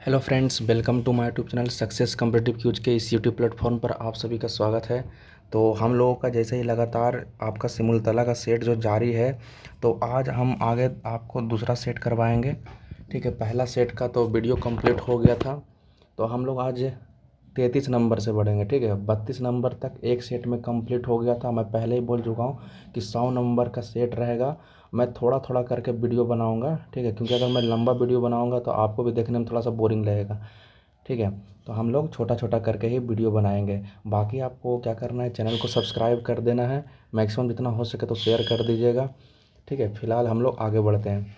Hello friends, welcome to my YouTube channel success competitive quiz के इस YouTube platform पर आप सभी का स्वागत है। तो हम लोगों का जैसे ही लगातार आपका सिमुलतला का सेट जो जारी है, तो आज हम आगे आपको दूसरा सेट करवाएंगे। ठीक है, पहला सेट का तो वीडियो कंप्लीट हो गया था, तो हम लोग आज 33 नंबर से बढ़ेंगे। ठीक है, 32 नंबर तक एक सेट में कंप्लीट हो गया था। मैं पहले ही बोल चुका हूँ कि 100 नंबर का सेट रहेगा। मैं थोड़ा थोड़ा करके वीडियो बनाऊंगा, ठीक है, क्योंकि अगर मैं लंबा वीडियो बनाऊंगा तो आपको भी देखने में थोड़ा सा बोरिंग लगेगा। ठीक है, तो हम लोग छोटा छोटा करके ही वीडियो बनाएंगे। बाकी आपको क्या करना है, चैनल को सब्सक्राइब कर देना है, मैक्सिमम जितना हो सके तो शेयर कर दीजिएगा। ठीक है, फिलहाल हम लोग आगे बढ़ते हैं।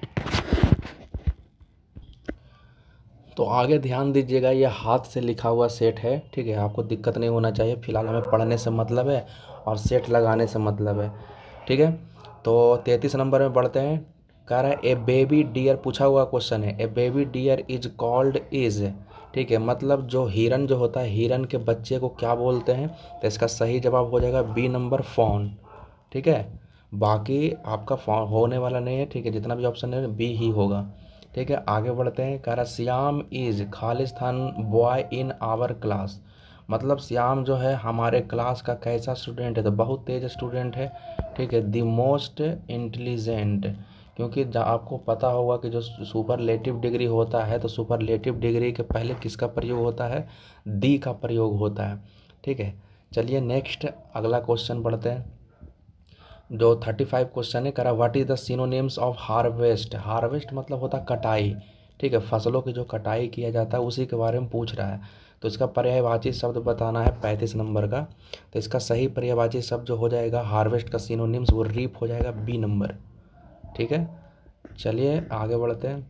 तो आगे ध्यान दीजिएगा, ये हाथ से लिखा हुआ सेट है। ठीक है, आपको दिक्कत नहीं होना चाहिए। फिलहाल हमें पढ़ने से मतलब है और सेट लगाने से मतलब है। ठीक है, तो 33 नंबर में बढ़ते हैं। कह रहा है ए बेबी डियर, पूछा हुआ क्वेश्चन है, a baby deer is called is. ठीक है, मतलब जो हिरन जो होता है, हिरन के बच्चे को क्या बोलते हैं? तो इसका सही जवाब हो जाएगा बी नंबर, फॉन। ठीक है, बाकी आपका फॉन होने वाला नहीं है। ठीक है, जितना भी ऑप्शन है बी ही होगा। ठीक है, आगे बढ़ते हैं। कह रहा श्याम इज खालिस्तान बॉय इन आवर क्लास, मतलब श्याम जो है हमारे क्लास का कैसा स्टूडेंट है? तो बहुत तेज स्टूडेंट है। ठीक है, द मोस्ट इंटेलिजेंट, क्योंकि आपको पता होगा कि जो सुपरलेटिव डिग्री होता है, तो सुपरलेटिव डिग्री के पहले किसका प्रयोग होता है? दी का प्रयोग होता है। ठीक है, चलिए नेक्स्ट अगला क्वेश्चन पढ़ते हैं। जो 35 क्वेश्चन है, करा what is the synonyms of harvest. Harvest मतलब होता है कटाई। ठीक है, फसलों की जो कटाई किया जाता है उसी के बारे में पूछ रहा है। तो इसका पर्यायवाची शब्द बताना है 35 नंबर का। तो इसका सही पर्यायवाची शब्द जो हो जाएगा हार्वेस्ट का सिनोनिम्स, वो रीप हो जाएगा, बी नंबर। ठीक है, चलिए आगे बढ़ते हैं।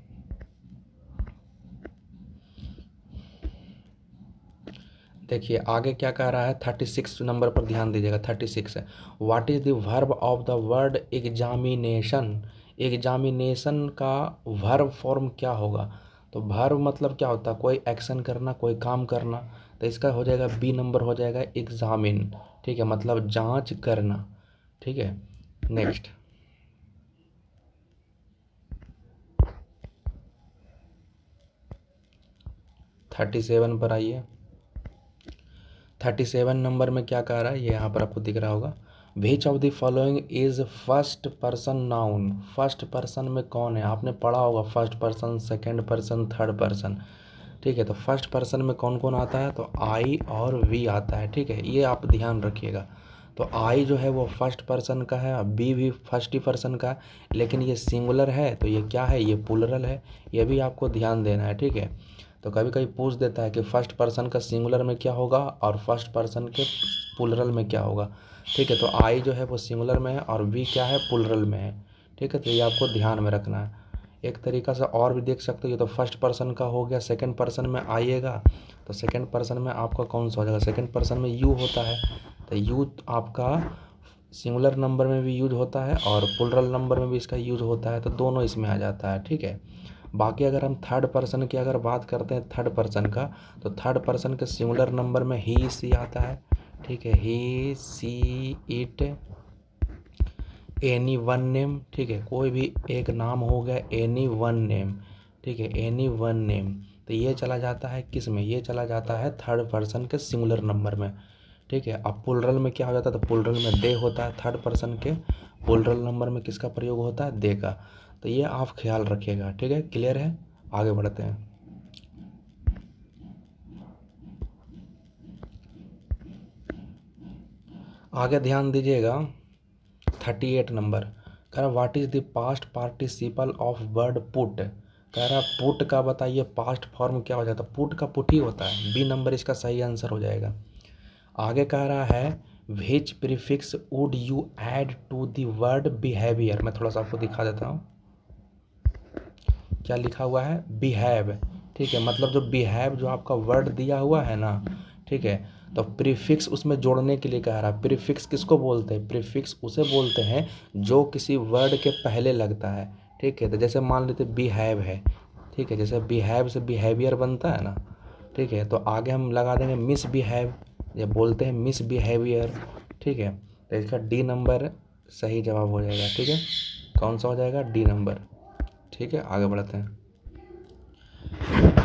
देखिए आगे क्या कह रहा है, 36 नंबर पर ध्यान दीजिएगा। 36 है, what is the verb of the word examination. Examination का वर्ब फॉर्म क्या होगा? तो वर्ब मतलब क्या होता है? कोई एक्शन करना, कोई काम करना। तो इसका हो जाएगा बी नंबर, हो जाएगा एग्जामिन। ठीक है, मतलब जांच करना। ठीक है, नेक्स्ट 37 पर आइए। 37 नंबर में क्या कह रहा है, ये यहाँ पर आपको दिख रहा होगा। Which of the following is first person noun. First person में कौन है? आपने पढ़ा होगा first person, second person, third person. ठीक है, तो फर्स्ट पर्सन में कौन कौन आता है? तो आई और वी आता है। ठीक है, ये आप ध्यान रखिएगा। तो आई जो है वो फर्स्ट पर्सन का है, बी भी फर्स्ट ही पर्सन का है, लेकिन ये सिंगुलर है, तो ये क्या है? ये प्लूरल है। ये भी आपको ध्यान देना है। ठीक है, तो कभी कभी पूछ देता है कि फर्स्ट पर्सन का सिंगुलर में क्या होगा और फर्स्ट पर्सन के प्लूरल में क्या होगा। ठीक है, तो आई जो है वो सिंगुलर में है और वी क्या है? प्लूरल में है। ठीक है, तो ये आपको ध्यान में रखना है। एक तरीका से और भी देख सकते हो, ये तो फर्स्ट पर्सन का हो गया। सेकंड पर्सन में आइएगा तो सेकंड पर्सन में आपका कौन सा हो जाएगा? सेकंड पर्सन में यू होता है। तो यू आपका सिंगुलर नंबर में भी यूज होता है और प्लूरल नंबर में भी इसका यूज होता है, तो दोनों इसमें आ जाता है। ठीक है, बाकी अगर हम थर्ड पर्सन की अगर बात करते हैं, थर्ड पर्सन का, तो थर्ड पर्सन के सिंगुलर नंबर में ही सी आता है। ठीक है, he she it any one name. ठीक है, कोई भी एक नाम हो गया, एनी वन नेम। ठीक है, एनी वन नेम, तो ये चला जाता है किस में? ये चला जाता है थर्ड पर्सन के सिंगुलर नंबर में। ठीक है, अब प्लूरल में क्या हो जाता है? तो प्लूरल में दे होता है। थर्ड पर्सन के प्लूरल नंबर में किसका प्रयोग होता है? दे का। तो ये आप ख्याल रखिएगा। ठीक है, क्लियर है? आगे बढ़ते हैं। आगे ध्यान दीजिएगा, 38 नंबर। कह रहा what is the past participle of word put. कह रहा पुट का बताइए पास्ट फॉर्म क्या हो जाता है? पुट का पुट ही होता है। बी नंबर इसका सही आंसर हो जाएगा। आगे कह रहा है which prefix would you add to the word behaviour. मैं थोड़ा सा आपको दिखा देता हूँ, क्या लिखा हुआ है? बिहेव। ठीक है, मतलब जो बिहेव जो आपका वर्ड दिया हुआ है ना, ठीक है, तो प्रीफिक्स उसमें जोड़ने के लिए कह रहा है। प्रीफिक्स किसको बोलते हैं? प्रीफिक्स उसे बोलते हैं जो किसी वर्ड के पहले लगता है। ठीक है, तो जैसे मान लेते बिहेव है। ठीक है, जैसे बिहेव से बिहेवियर बनता है ना। ठीक है, तो आगे हम लगा देंगे मिस बिहेव, ये बोलते हैं मिस बिहेवियर। ठीक है, तो इसका डी नंबर सही जवाब हो जाएगा। ठीक है, कौन सा हो जाएगा? D number. ठीक है, आगे बढ़ते हैं।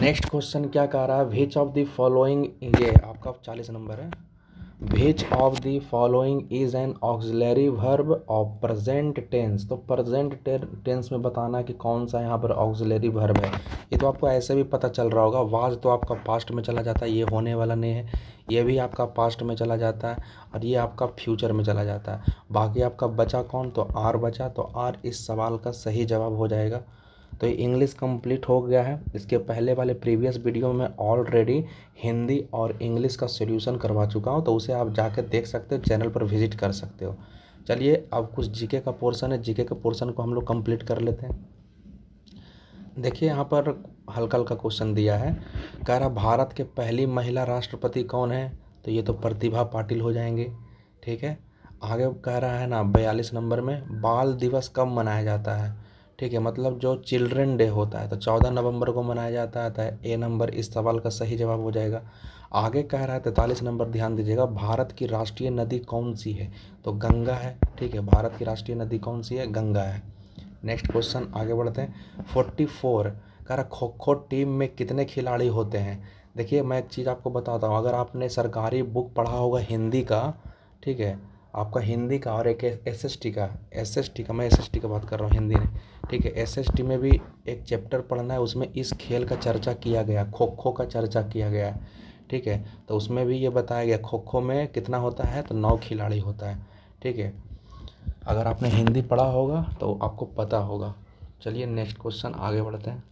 नेक्स्ट क्वेश्चन क्या कह रहा है, विच ऑफ द फॉलोइंग, ये आपका 40 नंबर है, which of the following is an auxiliary verb of present tense. तो प्रेजेंट टेंस में बताना कि कौन सा यहाँ पर ऑक्सिलरी वर्ब है। ये तो आपको ऐसे भी पता चल रहा होगा, वाज तो आपका पास्ट में चला जाता है, ये होने वाला नहीं है, ये भी आपका पास्ट में चला जाता है, और ये आपका फ्यूचर में चला जाता है। बाकी आपका बचा कौन, तो आर बचा, तो आर इस सवाल का सही जवाब हो जाएगा। तो ये इंग्लिश कंप्लीट हो गया है। इसके पहले वाले प्रीवियस वीडियो में ऑलरेडी हिंदी और इंग्लिश का सॉल्यूशन करवा चुका हूँ, तो उसे आप जाकर देख सकते हो, चैनल पर विजिट कर सकते हो। चलिए अब कुछ जीके का पोर्शन है, जीके के पोर्शन को हम लोग कंप्लीट कर लेते हैं। देखिए यहाँ पर हल्का हल्का क्वेश्चन दिया है, कह रहा भारत के पहली महिला राष्ट्रपति कौन है। तो ये तो प्रतिभा पाटिल हो जाएंगे, ठीक है। आगे कह रहा है ना 42 नंबर में, बाल दिवस कब मनाया जाता है, ठीक है, मतलब जो चिल्ड्रन डे होता है तो 14 नवंबर को मनाया जाता है। तो ए नंबर इस सवाल का सही जवाब हो जाएगा। आगे कह रहा है 43 नंबर, ध्यान दीजिएगा, भारत की राष्ट्रीय नदी कौन सी है। तो गंगा है, ठीक है, भारत की राष्ट्रीय नदी कौन सी है, गंगा है। नेक्स्ट क्वेश्चन आगे बढ़ते हैं। 44 कह रहा खो खो टीम में कितने खिलाड़ी होते हैं। देखिए मैं एक चीज़ आपको बताता हूँ, अगर आपने सरकारी बुक पढ़ा होगा हिंदी का, ठीक है, आपका हिंदी का और एक एसएसटी का, मैं एसएसटी का बात कर रहा हूँ, हिंदी में, ठीक है। एसएसटी में भी एक चैप्टर पढ़ना है, उसमें इस खेल का चर्चा किया गया, खो खो का चर्चा किया गया है, ठीक है। तो उसमें भी ये बताया गया खो खो में कितना होता है, तो 9 खिलाड़ी होता है, ठीक है। अगर आपने हिंदी पढ़ा होगा तो आपको पता होगा। चलिए नेक्स्ट क्वेश्चन आगे बढ़ते हैं।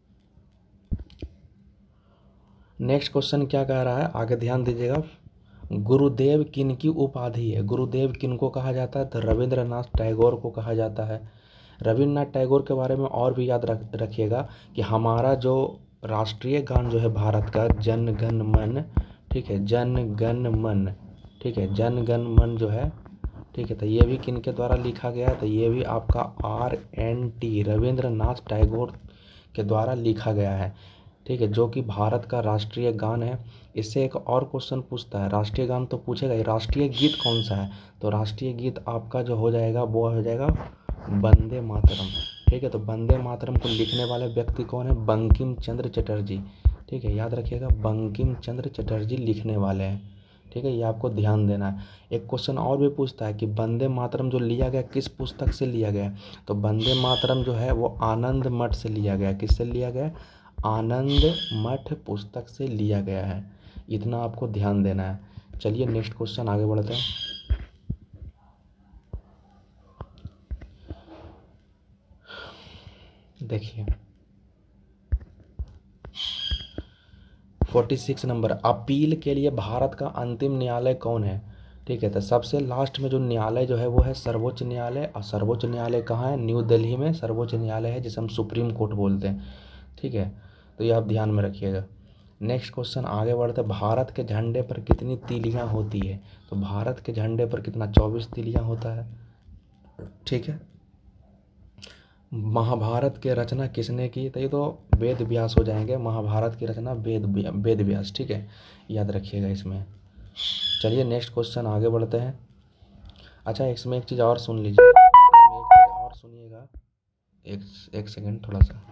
नेक्स्ट क्वेश्चन क्या कह रहा है, आगे ध्यान दीजिएगा, गुरुदेव किन की उपाधि है। गुरुदेव किन को कहा जाता है, तो रविंद्रनाथ टैगोर को कहा जाता है। रविन्द्रनाथ टैगोर के बारे में और भी याद रखिएगा कि हमारा जो राष्ट्रीय गान जो है भारत का, जन गण मन, ठीक है, जन गण मन, ठीक है, जन गण मन जो है, ठीक है, तो ये भी किन के द्वारा लिखा गया है, तो ये भी आपका RNT रविंद्रनाथ टैगोर के द्वारा लिखा गया है, ठीक है, जो कि भारत का राष्ट्रीय गान है। इससे एक और क्वेश्चन पूछता है, राष्ट्रीय गान तो पूछेगा ही, राष्ट्रीय गीत कौन सा है, तो राष्ट्रीय गीत आपका जो हो जाएगा वो हो जाएगा वंदे मातरम, ठीक है। तो वंदे मातरम को लिखने वाले व्यक्ति कौन है, बंकिम चंद्र चटर्जी, ठीक है, याद रखिएगा बंकिम चंद्र चटर्जी लिखने वाले हैं, ठीक है, ये आपको ध्यान देना है। एक क्वेश्चन और भी पूछता है कि वंदे मातरम जो लिया गया किस पुस्तक से लिया गया, तो वंदे मातरम जो है वो आनंद मठ से लिया गया। किससे लिया गया, आनंद मठ पुस्तक से लिया गया है, इतना आपको ध्यान देना है। चलिए नेक्स्ट क्वेश्चन आगे बढ़ते हैं। देखिए 46 नंबर, अपील के लिए भारत का अंतिम न्यायालय कौन है, ठीक है। तो सबसे लास्ट में जो न्यायालय जो है वो है सर्वोच्च न्यायालय, और सर्वोच्च न्यायालय कहाँ है, न्यू दिल्ली में सर्वोच्च न्यायालय है, जिसे हम सुप्रीम कोर्ट बोलते हैं, ठीक है। तो ये आप ध्यान में रखिएगा। नेक्स्ट क्वेश्चन आगे बढ़ते, भारत के झंडे पर कितनी तीलियां होती है। तो भारत के झंडे पर कितना, 24 तीलियां होता है, ठीक है। महाभारत की रचना किसने की, तो ये तो वेद व्यास हो जाएंगे, महाभारत की रचना वेद व्यास, ठीक है, याद रखिएगा इसमें। चलिए नेक्स्ट क्वेश्चन आगे बढ़ते हैं। अच्छा इसमें एक चीज़ और सुन लीजिए, इसमें एक चीज़ और सुनिएगा, एक सेकंड थोड़ा सा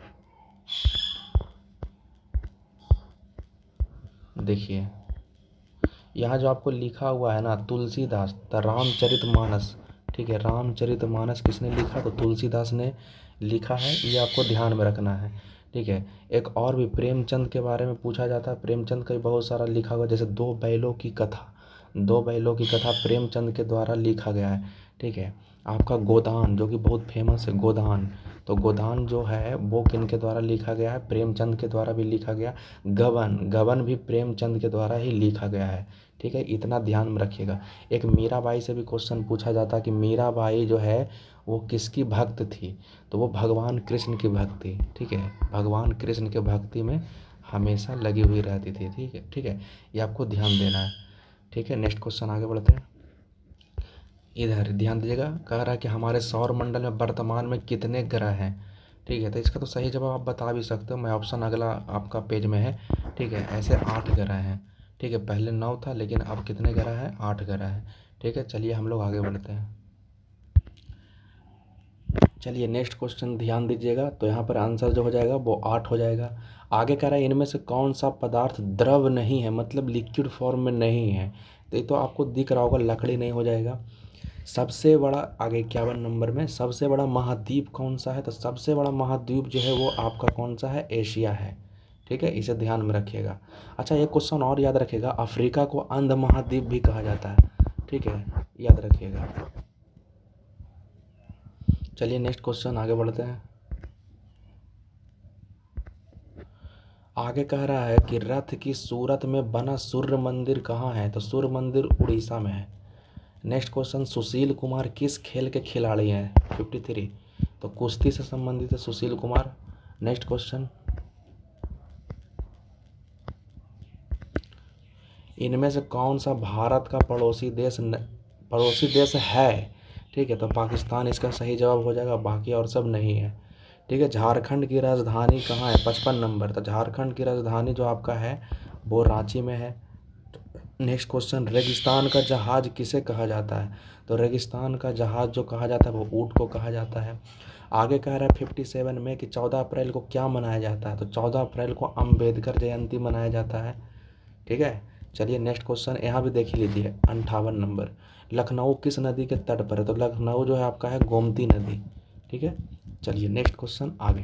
देखिए, यहाँ जो आपको लिखा हुआ है ना तुलसीदास, तो रामचरितमानस, ठीक है, रामचरितमानस किसने लिखा, तो तुलसीदास ने लिखा है, ये आपको ध्यान में रखना है, ठीक है। एक और भी प्रेमचंद के बारे में पूछा जाता है, प्रेमचंद का भी बहुत सारा लिखा हुआ, जैसे दो बैलों की कथा प्रेमचंद के द्वारा लिखा गया है, ठीक है। आपका गोदान जो कि बहुत फेमस है, गोदान, तो गोदान जो है वो किन के द्वारा लिखा गया है, प्रेमचंद के द्वारा भी लिखा गया। गबन भी प्रेमचंद के द्वारा ही लिखा गया है, ठीक है, इतना ध्यान में रखिएगा। एक मीराबाई से भी क्वेश्चन पूछा जाता है कि मीराबाई जो है वो किसकी भक्त थी, तो वो भगवान कृष्ण की भक्त थी, ठीक है, भगवान कृष्ण के भक्ति में हमेशा लगी हुई रहती थी, ठीक है, ये आपको ध्यान देना है, ठीक है। नेक्स्ट क्वेश्चन आगे बढ़ते हैं। इधर ध्यान दीजिएगा, कह रहा है कि हमारे सौर मंडल में वर्तमान में कितने ग्रह हैं, ठीक है। तो इसका तो सही जवाब आप बता भी सकते हो, मैं ऑप्शन अगला आपका पेज में है, ठीक है। ऐसे 8 ग्रह हैं, ठीक है, पहले 9 था लेकिन अब कितने ग्रह हैं, 8 ग्रह हैं, ठीक है। चलिए हम लोग आगे बढ़ते हैं। चलिए नेक्स्ट क्वेश्चन ध्यान दीजिएगा। तो यहाँ पर आंसर जो हो जाएगा वो 8 हो जाएगा। आगे कह रहा है इनमें से कौन सा पदार्थ द्रव नहीं है, मतलब लिक्विड फॉर्म में नहीं है। तो ये तो आपको दिख रहा होगा, लकड़ी नहीं हो जाएगा। सबसे बड़ा, आगे 51 नंबर में, सबसे बड़ा महाद्वीप कौन सा है। तो सबसे बड़ा महाद्वीप जो है वो आपका कौन सा है, एशिया है। ठीक है, इसे ध्यान में रखिएगा। अच्छा, एक क्वेश्चन और याद रखिएगा, अफ्रीका को अंध महाद्वीप भी कहा जाता है। ठीक है, याद रखिएगा। चलिए नेक्स्ट क्वेश्चन आगे बढ़ते हैं। आगे कह रहा है कि रथ की सूरत में बना सूर्य मंदिर कहाँ है। तो सूर्य मंदिर उड़ीसा में है। नेक्स्ट क्वेश्चन, सुशील कुमार किस खेल के खिलाड़ी हैं। 53, तो कुश्ती से संबंधित है सुशील कुमार। नेक्स्ट क्वेश्चन, इनमें से कौन सा भारत का पड़ोसी देश है। ठीक है, तो पाकिस्तान इसका सही जवाब हो जाएगा, बाकी और सब नहीं है। ठीक है, झारखंड की राजधानी कहाँ है। 55 नंबर, तो झारखंड की राजधानी जो आपका है वो रांची में है। नेक्स्ट क्वेश्चन, रेगिस्तान का जहाज किसे कहा जाता है। तो रेगिस्तान का जहाज जो कहा जाता है वो ऊँट को कहा जाता है। आगे कह रहा है 57 में कि 14 अप्रैल को क्या मनाया जाता है। तो 14 अप्रैल को अम्बेडकर जयंती मनाया जाता है। ठीक है, चलिए नेक्स्ट क्वेश्चन यहाँ भी देख लीजिए। 58 नंबर, लखनऊ किस नदी के तट पर है। तो लखनऊ जो है आपका है गोमती नदी। ठीक है, चलिए नेक्स्ट क्वेश्चन आगे।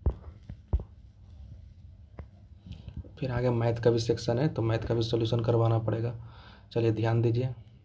फिर आगे मैथ का भी सेक्शन है, तो मैथ का भी सॉल्यूशन करवाना पड़ेगा। चलिए ध्यान दीजिए।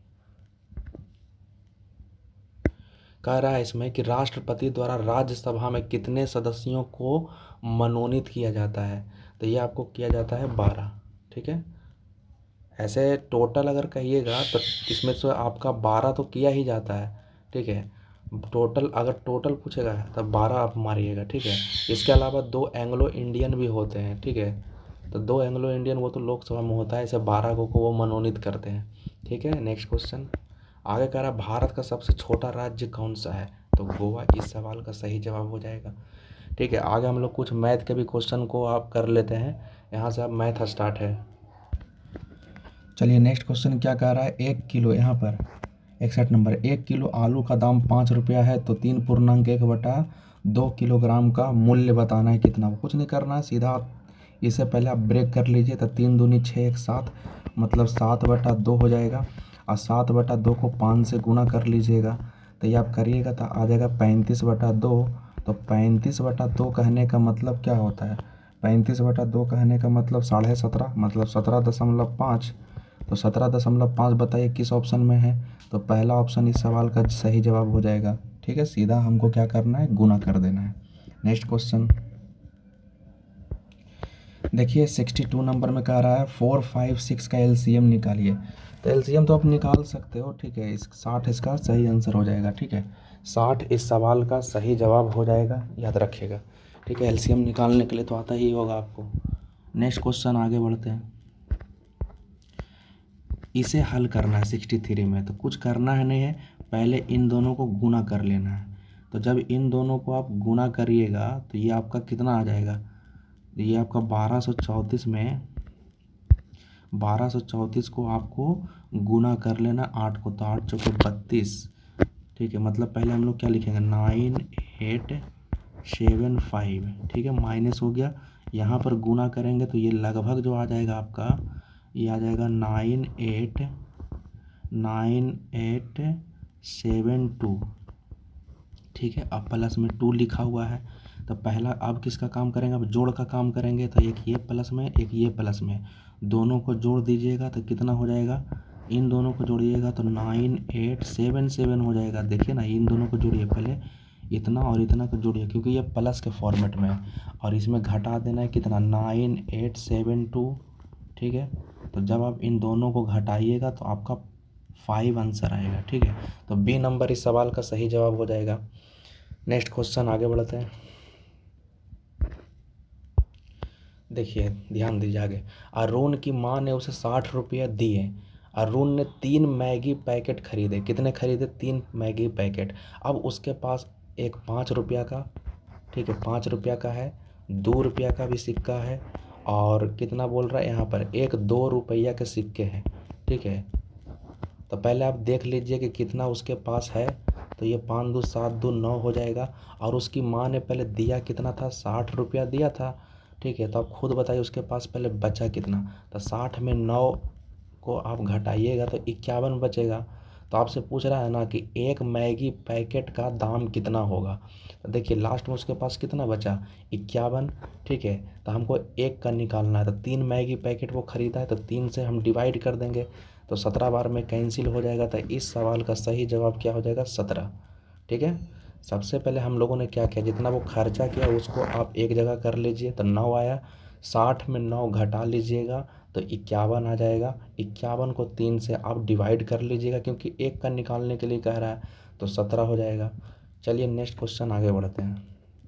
कह रहा है इसमें कि राष्ट्रपति द्वारा राज्यसभा में कितने सदस्यों को मनोनीत किया जाता है। तो ये आपको किया जाता है 12। ठीक है, ऐसे टोटल अगर कहिएगा तो इसमें से आपका 12 तो किया ही जाता है। ठीक है, टोटल अगर टोटल पूछेगा तब 12 आप मारिएगा। ठीक है, इसके अलावा 2 एंग्लो इंडियन भी होते हैं। ठीक है, तो 2 एंग्लो इंडियन वो तो लोकसभा में होता है, इसे 12 को वो मनोनीत करते हैं। ठीक है, नेक्स्ट क्वेश्चन आगे कह रहा है भारत का सबसे छोटा राज्य कौन सा है। तो गोवा इस सवाल का सही जवाब हो जाएगा। ठीक है, आगे हम लोग कुछ मैथ के भी क्वेश्चन को आप कर लेते हैं। यहाँ से अब मैथ स्टार्ट है। चलिए नेक्स्ट क्वेश्चन क्या कह रहा है, 1 किलो, यहाँ पर 61 नंबर, 1 किलो आलू का दाम 5 रुपया है तो 3.1/2 किलोग्राम का मूल्य बताना है कितना। कुछ नहीं करना है, सीधा इससे पहले आप ब्रेक कर लीजिए। तो 3 दूनी 6 1 7, मतलब 7/2 हो जाएगा। और 7/2 को 5 से गुना कर लीजिएगा। तो ये आप करिएगा तो आ जाएगा 35/2। तो 35/2 कहने का मतलब क्या होता है, 35/2 कहने का मतलब 17.5, मतलब 17.5। तो 17.5 बताइए किस ऑप्शन में है। तो पहला ऑप्शन इस सवाल का सही जवाब हो जाएगा। ठीक है, सीधा हमको क्या करना है, गुना कर देना है। नेक्स्ट क्वेश्चन देखिए, 62 नंबर में कह रहा है 4 5 6 का एलसीएम निकालिए। तो एलसीएम तो आप निकाल सकते हो। ठीक है, 60 इसका सही आंसर हो जाएगा। ठीक है, 60 इस सवाल का सही जवाब हो जाएगा, याद रखिएगा। ठीक है, एलसीएम निकालने के लिए तो आता ही होगा आपको। नेक्स्ट क्वेश्चन आगे बढ़ते हैं। इसे हल करना है 63 में, तो कुछ करना है नहीं है, पहले इन दोनों को गुना कर लेना है। तो जब इन दोनों को आप गुना करिएगा तो ये आपका कितना आ जाएगा, ये आपका 1234 में 1234 को आपको गुना कर लेना 8 को, तो 8 चौके 32। ठीक है, मतलब पहले हम लोग क्या लिखेंगे, 9875। ठीक है, माइनस हो गया, यहाँ पर गुना करेंगे तो ये लगभग जो आ जाएगा आपका, ये आ जाएगा 9872। ठीक है, अब प्लस में 2 लिखा हुआ है। तो पहला अब किसका काम करेंगे, अब जोड़ का काम करेंगे। तो एक ये प्लस में एक ये प्लस में, दोनों को जोड़ दीजिएगा तो कितना हो जाएगा, इन दोनों को जोड़िएगा तो 9877 हो जाएगा। देखिए ना, इन दोनों को जोड़िए, पहले इतना और इतना को जोड़िए क्योंकि ये प्लस के फॉर्मेट में है, और इसमें घटा देना है कितना, 9872। ठीक है, तो जब आप इन दोनों को घटाइएगा तो आपका 5 आंसर आएगा। ठीक है, तो बी नंबर इस सवाल का सही जवाब हो जाएगा। नेक्स्ट क्वेश्चन आगे बढ़ते हैं। देखिए ध्यान दीजिए आगे, अरुण की माँ ने उसे 60 रुपये दिए। अरुण ने 3 मैगी पैकेट खरीदे। कितने खरीदे, 3 मैगी पैकेट। अब उसके पास एक 5 रुपया का, ठीक है, 5 रुपया का है, 2 रुपया का भी सिक्का है, और कितना बोल रहा है यहाँ पर, एक 2 रुपया के सिक्के हैं। ठीक है, तो पहले आप देख लीजिए कि कितना उसके पास है। तो ये 5 2 7 2 9 हो जाएगा। और उसकी माँ ने पहले दिया कितना था, 60 रुपया दिया था, ठीक है। तो आप खुद बताइए उसके पास पहले बचा कितना। तो 60 में 9 को आप घटाइएगा तो 51 बचेगा। तो आपसे पूछ रहा है ना कि एक मैगी पैकेट का दाम कितना होगा। तो देखिए लास्ट में उसके पास कितना बचा, 51, ठीक है। तो हमको एक का निकालना है, तो 3 मैगी पैकेट वो ख़रीदा है, तो 3 से हम डिवाइड कर देंगे तो 17 बार में कैंसिल हो जाएगा। तो इस सवाल का सही जवाब क्या हो जाएगा, 17, ठीक है। सबसे पहले हम लोगों ने क्या किया, जितना वो खर्चा किया उसको आप एक जगह कर लीजिए, तो 9 आया। 60 में 9 घटा लीजिएगा तो 51 आ जाएगा। 51 को 3 से आप डिवाइड कर लीजिएगा क्योंकि एक का निकालने के लिए कह रहा है, तो 17 हो जाएगा। चलिए नेक्स्ट क्वेश्चन आगे बढ़ते हैं।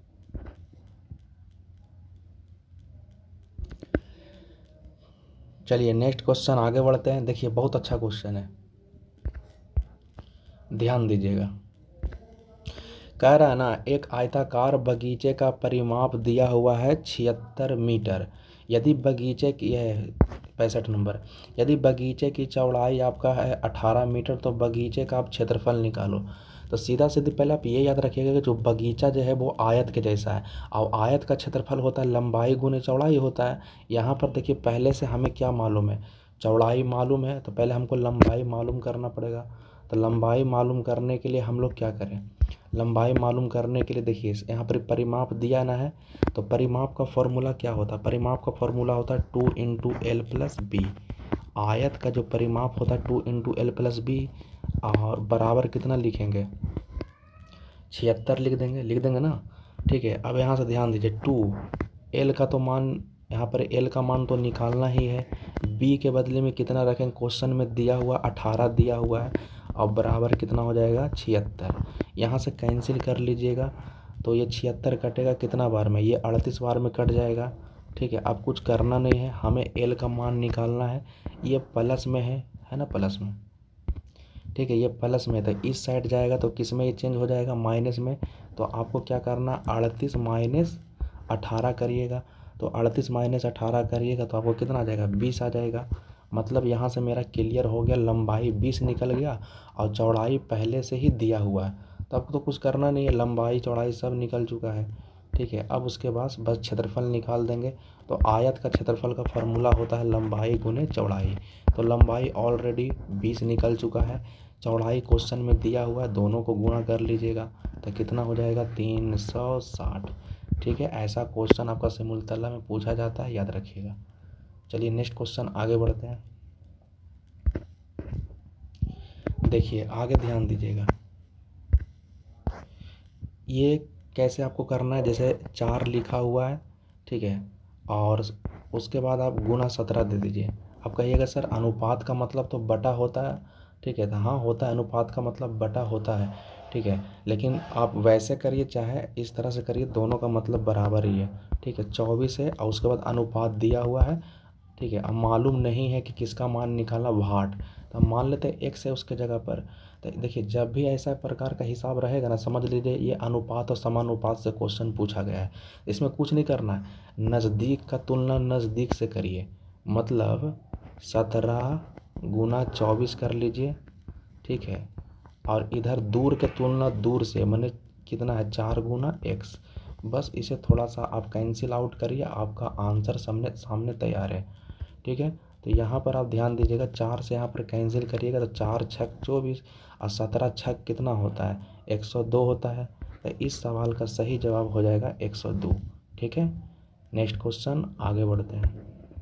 चलिए नेक्स्ट क्वेश्चन आगे बढ़ते हैं। देखिए बहुत अच्छा क्वेश्चन है, ध्यान दीजिएगा। कह रहा है ना, एक आयताकार बगीचे का परिमाप दिया हुआ है 76 मीटर। यदि बगीचे की है 65 नंबर, यदि बगीचे की चौड़ाई आपका है 18 मीटर तो बगीचे का आप क्षेत्रफल निकालो। तो सीधा सीधी पहले आप ये याद रखिएगा कि जो बगीचा जो है वो आयत के जैसा है, और आयत का क्षेत्रफल होता है लंबाई गुने चौड़ाई होता है। यहाँ पर देखिए पहले से हमें क्या मालूम है, चौड़ाई मालूम है, तो पहले हमको लंबाई मालूम करना पड़ेगा। तो लंबाई मालूम करने के लिए हम लोग क्या करें, लंबाई मालूम करने के लिए देखिए यहाँ पर परिमाप दिया ना है, तो परिमाप का फॉर्मूला क्या होता है, परिमाप का फॉर्मूला होता है 2 इंटू एल प्लस बी। आयत का जो परिमाप होता है 2 इंटू एल प्लस बी, और बराबर कितना लिखेंगे, 76 लिख देंगे ना, ठीक है। अब यहाँ से ध्यान दीजिए 2 एल का तो मान, यहाँ पर एल का मान तो निकालना ही है, बी के बदले में कितना रखें, क्वेश्चन में दिया हुआ 18 दिया हुआ है, और बराबर कितना हो जाएगा 76। यहाँ से कैंसिल कर लीजिएगा तो ये 76 कटेगा कितना बार में, ये 38 बार में कट जाएगा, ठीक है। अब कुछ करना नहीं है, हमें एल का मान निकालना है। ये प्लस में है ना, प्लस में, ठीक है। ये प्लस में तो इस साइड जाएगा तो किस में ये चेंज हो जाएगा, माइनस में। तो आपको क्या करना, 38 माइनस 18 करिएगा। तो 38 माइनस 18 करिएगा तो आपको कितना आ जाएगा, 20 आ जाएगा। मतलब यहाँ से मेरा क्लियर हो गया, लंबाई 20 निकल गया और चौड़ाई पहले से ही दिया हुआ है, तो आपको तो कुछ करना नहीं है, लंबाई चौड़ाई सब निकल चुका है, ठीक है। अब उसके बाद बस क्षेत्रफल निकाल देंगे। तो आयत का क्षेत्रफल का फॉर्मूला होता है लंबाई गुने चौड़ाई। तो लंबाई ऑलरेडी 20 निकल चुका है, चौड़ाई क्वेश्चन में दिया हुआ है, दोनों को गुणा कर लीजिएगा तो कितना हो जाएगा, 360, ठीक है। ऐसा क्वेश्चन आपका सिमुलतला में पूछा जाता है, याद रखिएगा। चलिए नेक्स्ट क्वेश्चन आगे बढ़ते हैं। देखिए आगे ध्यान दीजिएगा, ये कैसे आपको करना है, जैसे 4 लिखा हुआ है, ठीक है, और उसके बाद आप गुना 17 दे दीजिए। आप कहिएगा सर अनुपात का मतलब तो बटा होता है, ठीक है। तो हाँ होता है, अनुपात का मतलब बटा होता है, ठीक है। लेकिन आप वैसे करिए चाहे इस तरह से करिए, दोनों का मतलब बराबर ही है, ठीक है। 24 है और उसके बाद अनुपात दिया हुआ है, ठीक है। अब मालूम नहीं है कि किसका मान निकालना, वाट, तो हम मान लेते हैं x है उसके जगह पर। तो देखिए जब भी ऐसा प्रकार का हिसाब रहेगा ना, समझ लीजिए ये अनुपात और समानुपात से क्वेश्चन पूछा गया है। इसमें कुछ नहीं करना है, नज़दीक का तुलना नज़दीक से करिए, मतलब 17 गुना 24 कर लीजिए, ठीक है। और इधर दूर के तुलना दूर से, मैंने कितना है 4 गुना x। बस इसे थोड़ा सा आप कैंसिल आउट करिए, आपका आंसर सामने सामने तैयार है, ठीक है। तो यहाँ पर आप ध्यान दीजिएगा, 4 से यहाँ पर कैंसिल करिएगा तो 4 छक 24 और 17 छक कितना होता है, 102 होता है। तो इस सवाल का सही जवाब हो जाएगा 102, ठीक है। नेक्स्ट क्वेश्चन आगे बढ़ते हैं।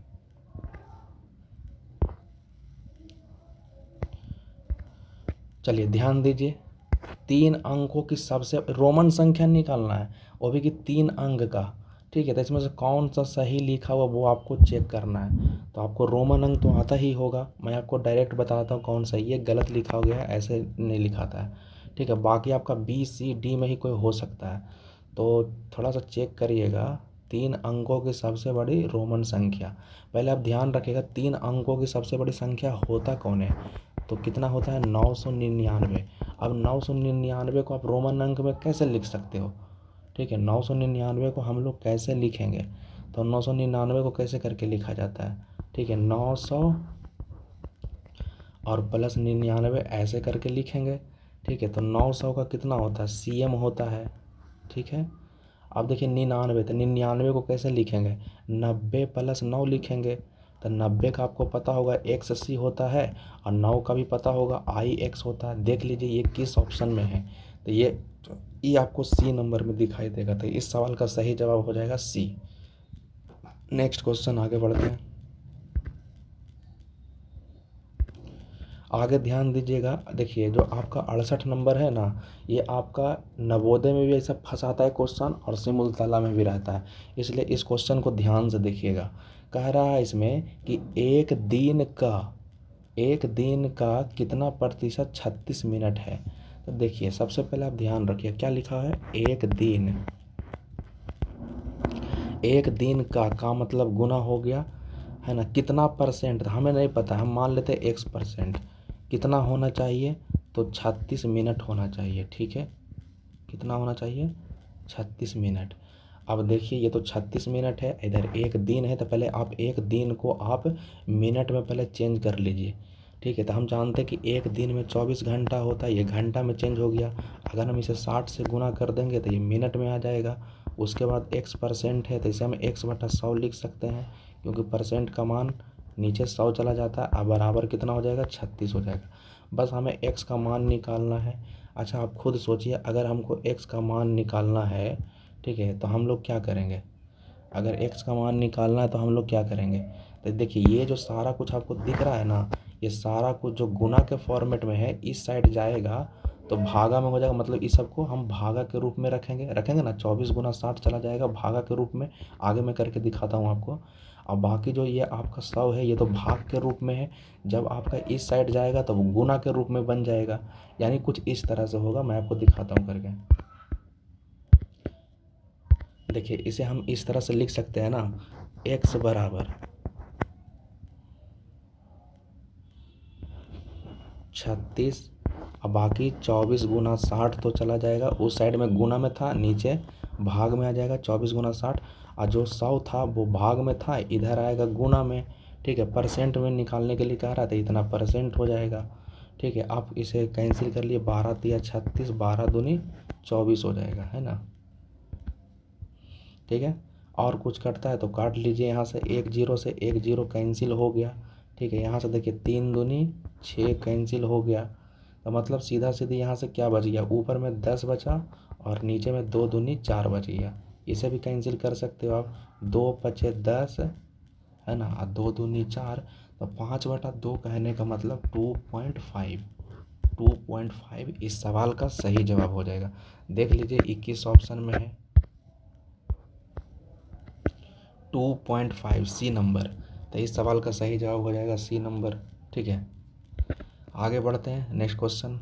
चलिए ध्यान दीजिए, 3 अंकों की सबसे रोमन संख्या निकालना है, वो भी कि 3 अंक का, ठीक है। तो इसमें से कौन सा सही लिखा हुआ वो आपको चेक करना है। तो आपको रोमन अंक तो आता ही होगा, मैं आपको डायरेक्ट बताता हूँ कौन सा, ये गलत लिखा गया है, ऐसे नहीं लिखाता है, ठीक है। बाकी आपका बी सी डी में ही कोई हो सकता है, तो थोड़ा सा चेक करिएगा। 3 अंकों की सबसे बड़ी रोमन संख्या, पहले आप ध्यान रखिएगा 3 अंकों की सबसे बड़ी संख्या होता कौन है, तो कितना होता है 999। अब 999 को आप रोमन अंक में कैसे लिख सकते हो, ठीक है। 999 को हम लोग कैसे लिखेंगे, तो 999 को कैसे करके लिखा जाता है, ठीक है। 900 और प्लस 99 ऐसे करके लिखेंगे, ठीक है। तो 900 का कितना होता है, CM होता है। ठीक है। अब देखिए 99, तो 99 को कैसे लिखेंगे, 90 + 9 लिखेंगे। तो 90 का आपको पता होगा XC होता है, और 9 का भी पता होगा IX होता है। देख लीजिए ये किस ऑप्शन में है। तो ये आपको C नंबर में दिखाई देगा। तो इस सवाल का सही जवाब हो जाएगा C। नेक्स्ट क्वेश्चन आगे बढ़ते हैं। आगे ध्यान दीजिएगा, देखिए जो आपका 68 नंबर है ना, ये आपका नवोदय में भी ऐसा फंसाता है क्वेश्चन, और सिमुलतला में भी रहता है, इसलिए इस क्वेश्चन को ध्यान से देखिएगा। कह रहा है इसमें कि एक दिन का कितना प्रतिशत 36 मिनट है। तो देखिए सबसे पहले आप ध्यान रखिए क्या लिखा है, एक दिन का मतलब गुना हो गया है ना, कितना परसेंट हमें नहीं पता, हम मान लेते हैं X%। कितना होना चाहिए, तो 36 मिनट होना चाहिए। ठीक है, कितना होना चाहिए, 36 मिनट। अब देखिए ये तो 36 मिनट है, इधर एक दिन है, तो पहले आप एक दिन को आप मिनट में पहले चेंज कर लीजिए। ठीक है, तो हम जानते हैं कि एक दिन में 24 घंटा होता है, ये घंटा में चेंज हो गया। अगर हम इसे 60 से गुना कर देंगे तो ये मिनट में आ जाएगा। उसके बाद X% है, तो इसे हम X/100 लिख सकते हैं, क्योंकि परसेंट का मान नीचे 100 चला जाता है। अब बराबर कितना हो जाएगा, 36 हो जाएगा। बस हमें X का मान निकालना है। अच्छा आप खुद सोचिए, अगर हमको X का मान निकालना है, ठीक है, तो हम लोग क्या करेंगे, अगर X का मान निकालना है तो हम लोग क्या करेंगे। तो देखिए ये जो सारा कुछ आपको दिख रहा है ना, ये सारा कुछ जो गुना के फॉर्मेट में है, इस साइड जाएगा तो भागा में हो जाएगा। मतलब इस सबको हम भागा के रूप में रखेंगे ना, 24 × 60 चला जाएगा भागा के रूप में। आगे मैं करके दिखाता हूँ आपको। अब बाकी जो ये आपका 100 है, ये तो भाग के रूप में है। जब आपका इस साइड जाएगा तो वो गुना के रूप में बन जाएगा। यानी कुछ इस तरह से होगा, मैं आपको दिखाता हूँ करके। देखिए इसे हम इस तरह से लिख सकते हैं ना, X बराबर 36, अब बाकी 24 × 60 तो चला जाएगा, उस साइड में गुना में था, नीचे भाग में आ जाएगा 24 × 60। और जो 100 था वो भाग में था, इधर आएगा गुना में। ठीक है, परसेंट में निकालने के लिए कह रहा था, इतना परसेंट हो जाएगा। ठीक है, आप इसे कैंसिल कर लिए, 12 × 36, 12 दूनी 24 हो जाएगा, है ना। ठीक है, और कुछ कटता है तो काट लीजिए, यहाँ से 1 0 से 1 0 कैंसिल हो गया। ठीक है, यहाँ से देखिए 3 दूनी 6 कैंसिल हो गया। तो मतलब सीधा सीधी यहाँ से क्या बच गया, ऊपर में 10 बचा और नीचे में 2 दूनी 4 बच गया। इसे भी कैंसिल कर सकते हो आप, 2 × 10 है ना, और 2 दूनी 4, तो 5/2 कहने का मतलब 2.5 इस सवाल का सही जवाब हो जाएगा। देख लीजिए 21 ऑप्शन में है 2.5 C नंबर। तो इस सवाल का सही जवाब हो जाएगा C नंबर। ठीक है, आगे बढ़ते हैं। नेक्स्ट क्वेश्चन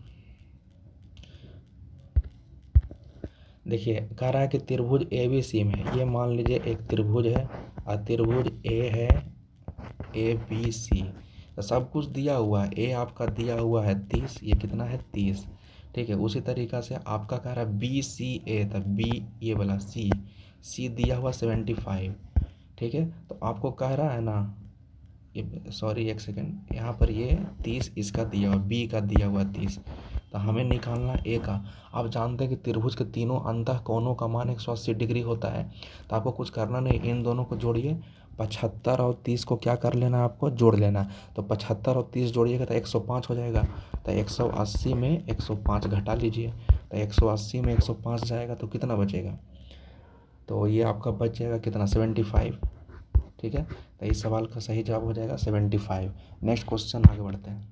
देखिए, कह रहा है कि त्रिभुज ABC में, ये मान लीजिए एक त्रिभुज है और त्रिभुज A है ABC। तो सब कुछ दिया हुआ है, A आपका दिया हुआ है 30, ये कितना है 30। ठीक है, उसी तरीक़ा से आपका कह रहा है BCA, तो B ये वाला C दिया हुआ 75। ठीक है, तो आपको कह रहा है ना, ये सॉरी एक सेकेंड, यहाँ पर ये 30 इसका दिया हुआ, B का दिया हुआ 30, तो हमें निकालना A का। आप जानते हैं कि त्रिभुज के तीनों अंतः कोणों का मान 180 डिग्री होता है। तो आपको कुछ करना नहीं, इन दोनों को जोड़िए, 75 और 30 को क्या कर लेना है, आपको जोड़ लेना है। तो 75 और 30 जोड़िएगा तो 105 हो जाएगा। तो 180 में 105 घटा लीजिए, तो 180 में 105 जाएगा तो कितना बचेगा, तो ये आपका बच जाएगा कितना, 75। ठीक है, तो इस सवाल का सही जवाब हो जाएगा 75। नेक्स्ट क्वेश्चन आगे बढ़ते हैं।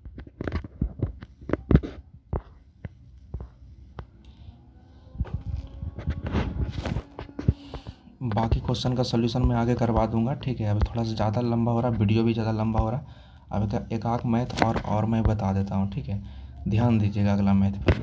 बाकी क्वेश्चन का सॉल्यूशन मैं आगे करवा दूंगा। ठीक है, अभी थोड़ा सा ज़्यादा लंबा हो रहा, वीडियो भी ज़्यादा लंबा हो रहा। अब एक आध मैथ और मैं बता देता हूँ। ठीक है, ध्यान दीजिएगा अगला मैथ पर।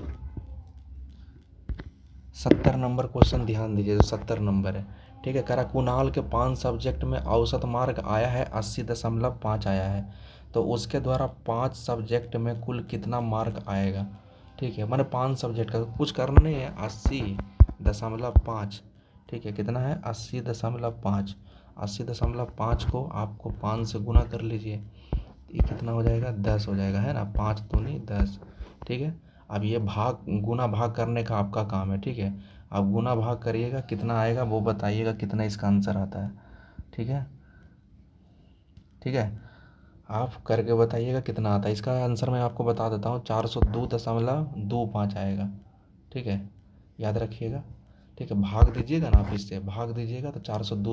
70 नंबर क्वेश्चन ध्यान दीजिए, जो 70 नंबर है। ठीक है, कह रहा कुणाल के 5 सब्जेक्ट में औसत मार्क आया है 80.5 आया है, तो उसके द्वारा 5 सब्जेक्ट में कुल कितना मार्क आएगा। ठीक है, मैंने 5 सब्जेक्ट का कुछ करना नहीं है, 80.5। ठीक है, कितना है 80.5, 80.5 को आपको 5 से गुना कर लीजिए, ये कितना हो जाएगा 10 हो जाएगा, है ना, 5 दूनी 10। ठीक है, अब ये भाग गुना भाग करने का आपका काम है, ठीक है। आप गुना भाग करिएगा, कितना आएगा वो बताइएगा, कितना इसका आंसर आता है, ठीक है। ठीक है, आप करके बताइएगा कितना आता है। इसका आंसर मैं आपको बता देता हूँ, 402.25 आएगा, ठीक है, याद रखिएगा। ठीक है, भाग दीजिएगा ना आप, इससे भाग दीजिएगा तो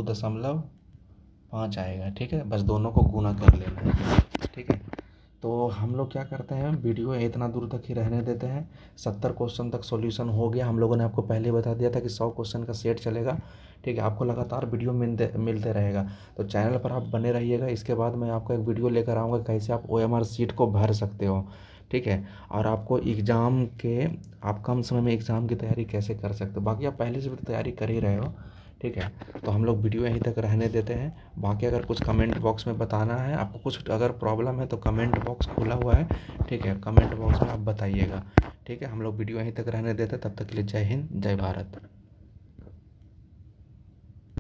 402.5 आएगा, ठीक है। बस दोनों को गुना कर लेना है, ठीक है। तो हम लोग क्या करते हैं, वीडियो इतना दूर तक ही रहने देते हैं। 70 क्वेश्चन तक सॉल्यूशन हो गया। हम लोगों ने आपको पहले बता दिया था कि 100 क्वेश्चन का सेट चलेगा, ठीक है। आपको लगातार वीडियो मिलते रहेगा, तो चैनल पर आप बने रहिएगा। इसके बाद मैं आपको एक वीडियो लेकर आऊँगा कैसे आप OMR सीट को भर सकते हो, ठीक है। और आपको एग्ज़ाम के, आप कम समय में एग्ज़ाम की तैयारी कैसे कर सकते हो। बाकी आप पहले से भी तैयारी कर ही रहे हो, ठीक है। तो हम लोग वीडियो यहीं तक रहने देते हैं। बाकी अगर कुछ कमेंट बॉक्स में बताना है आपको, कुछ अगर प्रॉब्लम है तो कमेंट बॉक्स खुला हुआ है, ठीक है। कमेंट बॉक्स में आप बताइएगा, ठीक है। हम लोग वीडियो यहीं तक रहने देते हैं। तब तक के लिए जय हिंद, जय भारत।